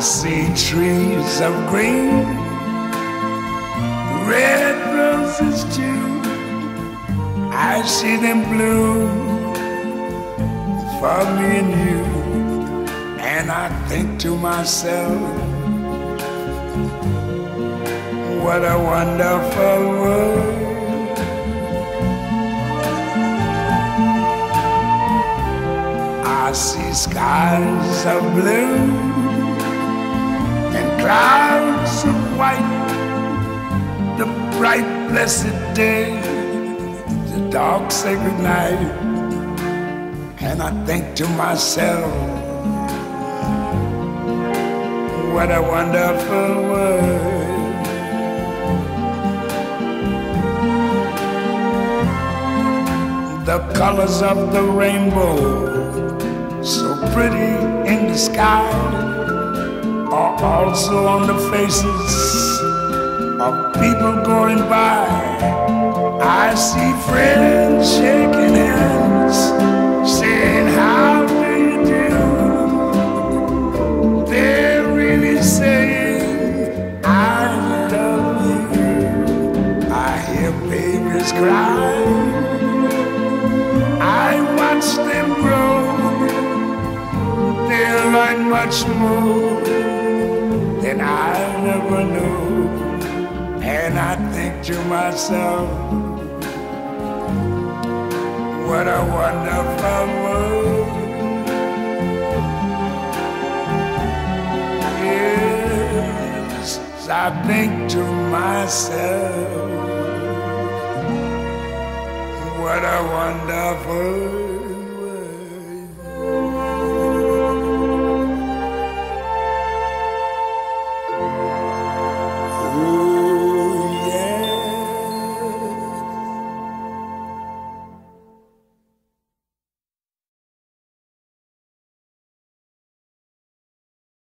see trees of green, red roses too. I see them bloom for me and you. And I think to myself, what a wonderful world. I see skies of blue and clouds of white, the bright blessed day, the dark sacred night. And I think to myself, what a wonderful world. The colors of the rainbow, so pretty in the sky, are also on the faces of people going by. I see friends shaking hands, saying, how do you do? They're really saying, I love you. I hear babies cry, I watch them grow. They'll learn much more than I never knew. And I think to myself, what a wonderful world. Yes, I think to myself, what a wonderful world.